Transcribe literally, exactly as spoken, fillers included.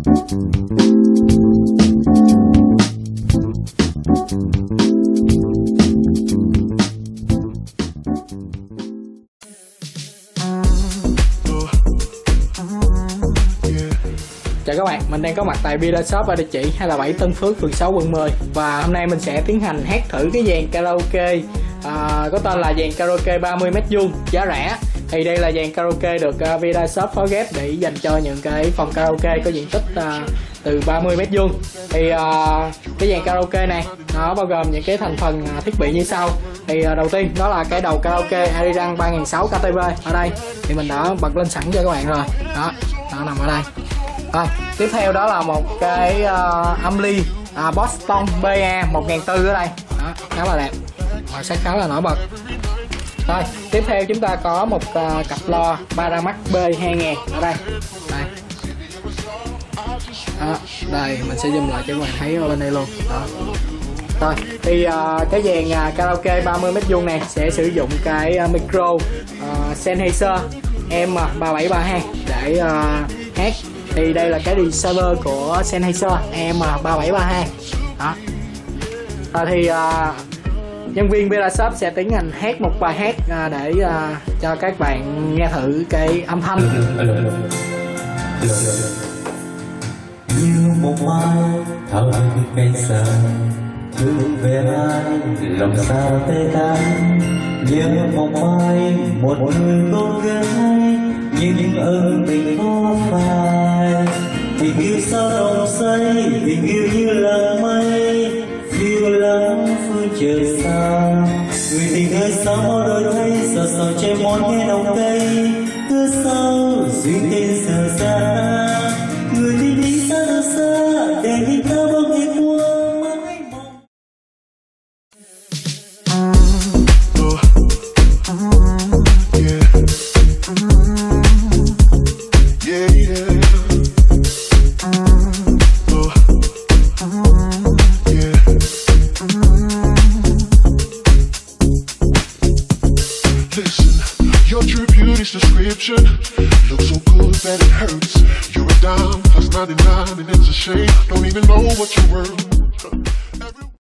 Chào các bạn, mình đang có mặt tại Villa Shop ở địa chỉ hai là bảy Tân Phước, phường sáu, quận mười. Và hôm nay mình sẽ tiến hành hát thử cái dàn karaoke à, có tên là dàn karaoke ba mươi mét vuông giá rẻ. Thì đây là dàn karaoke được uh, Villa Shop phối ghép để dành cho những cái phòng karaoke có diện tích uh, từ ba mươi mét vuông. Thì uh, cái dàn karaoke này nó bao gồm những cái thành phần uh, thiết bị như sau. Thì uh, đầu tiên đó là cái đầu karaoke Ariran ba nghìn sáu trăm K T V ở đây. Thì mình đã bật lên sẵn cho các bạn rồi. Đó, nó nằm ở đây. Rồi, tiếp theo đó là một cái uh, âm ly uh, Boston B A một nghìn bốn trăm ở đây. Đó, khá là đẹp, màu sắc khá là nổi bật. Rồi, tiếp theo chúng ta có một uh, cặp loa Paramax B hai nghìn ở đây. Đây. Đó, đây mình sẽ zoom lại cho các bạn thấy ở bên đây luôn. Đó. Rồi, thì uh, cái dàn uh, karaoke ba mươi mét vuông này sẽ sử dụng cái uh, micro uh, Sennheiser M ba bảy ba hai để uh, hát. Thì đây là cái receiver của Sennheiser M ba bảy ba hai. Đó. À, thì uh, nhân viên Villa Shop sẽ tiến hành hát một bài hát uh, để uh, cho các bạn nghe thử cái âm thanh. Như một mai thở cây xa thương về ai lòng sao tê tái, nhớ một mai một người cô gái nhưng ơn tình có phai. Tình yêu sao đồng say, tình yêu như là mây phiêu lãng phương trời xa. Người tình ơi sao đổi thay, sao sao che món nghe nồng cây, cứ sao duyên tên giờ ra. Người tình đi xa đâu xa, để mình ta bao ngày qua mãi mong. Your true beauty's description looks so good that it hurts. You're a dime plus ninety-nine and it's a shame. Don't even know what you're worth.